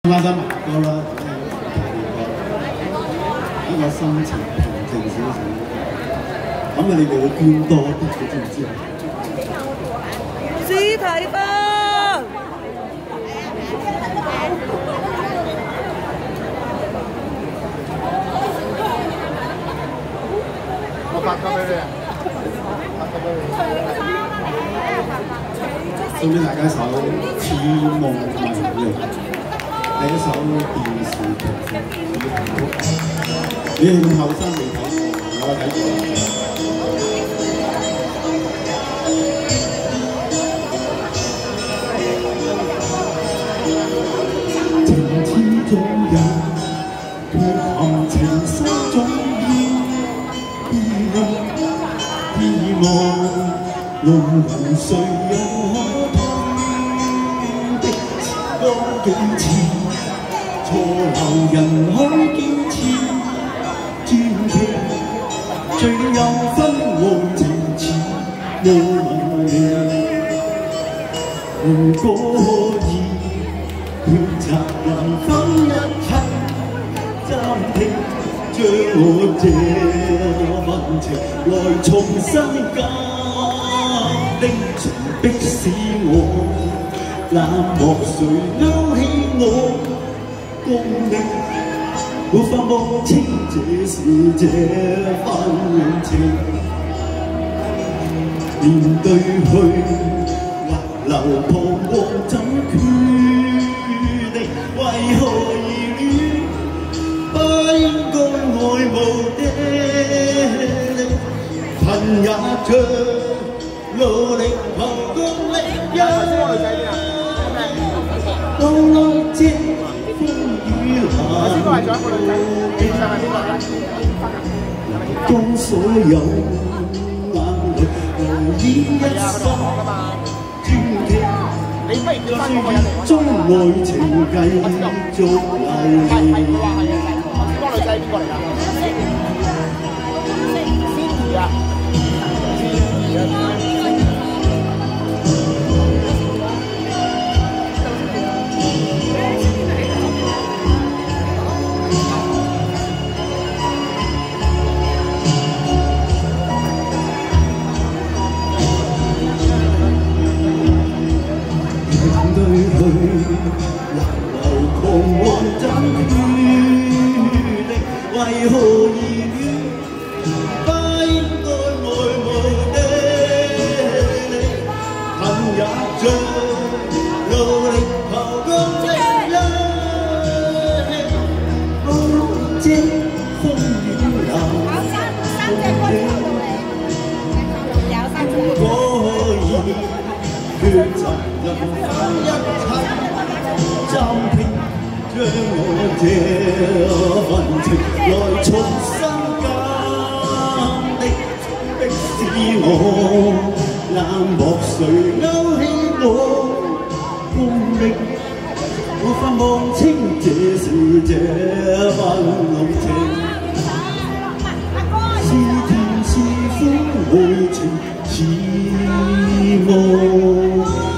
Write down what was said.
花生麻歌啦，呢個心情平靜少少，咁啊你哋會捐多啲，你知唔知啊？ 試題吧。 我發過俾你啊，發過俾你。 送俾大家一首《似夢迷離》，係一首電視劇主題曲。你哋咁後生未睇過，我睇過。情之中有，卻含情深中意望，路途誰又可退的時光幾次，錯留人可堅持，專傾最有分和情似無言。如果已抉擇人分一切，暫停將我這份情來重新鑑定，曾迫使我冷漠，誰勾起我共鳴，無法望清這是這份情，面對去流彷徨怎決定？為何而戀？不應該愛慕的你，恨也像努力憑功力一到來遮風雨冷，將所有眼淚留依一生。中愛情繼續流連。 幫女仔邊個嚟㗎？Cindy啊為何而戀？不應該愛慕的你，恨也像努力刨光的一遮風雨流。如果可以抉擇人分一切，暫停將我這份情來重新鑑定，迫使我冷漠，誰勾起我共鳴，無法望清這是這份情，是甜是苦，愛情似夢。